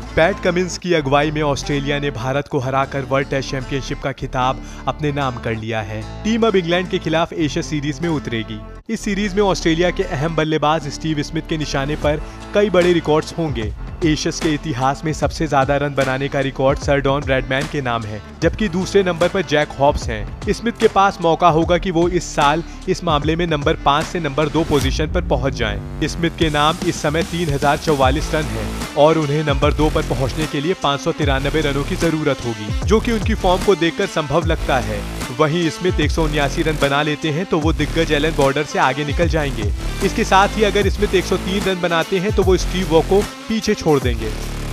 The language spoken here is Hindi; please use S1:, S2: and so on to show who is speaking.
S1: पैट कमिंस की अगुवाई में ऑस्ट्रेलिया ने भारत को हराकर वर्ल्ड टेस्ट चैंपियनशिप का खिताब अपने नाम कर लिया है। टीम अब इंग्लैंड के खिलाफ एशेज सीरीज में उतरेगी। इस सीरीज में ऑस्ट्रेलिया के अहम बल्लेबाज स्टीव स्मिथ के निशाने पर कई बड़े रिकॉर्ड्स होंगे। एशेज के इतिहास में सबसे ज्यादा रन बनाने का रिकॉर्ड सर डॉन ब्रैडमैन के नाम है, जबकि दूसरे नंबर पर जैक हॉब्स हैं। स्मिथ के पास मौका होगा कि वो इस साल इस मामले में नंबर 5 से नंबर 2 पोजीशन पर पहुंच जाएं। स्मिथ के नाम इस समय 3044 रन है और उन्हें नंबर 2 पर पहुंचने के लिए 593 रनों की जरूरत होगी, जो कि उनकी फॉर्म को देखकर संभव लगता है। वहीं स्मिथ 179 रन बना लेते हैं तो वो दिग्गज एलन बॉर्डर से आगे निकल जाएंगे। इसके साथ ही अगर स्मिथ 103 रन बनाते हैं तो वो स्टीव वॉ को पीछे छोड़ देंगे।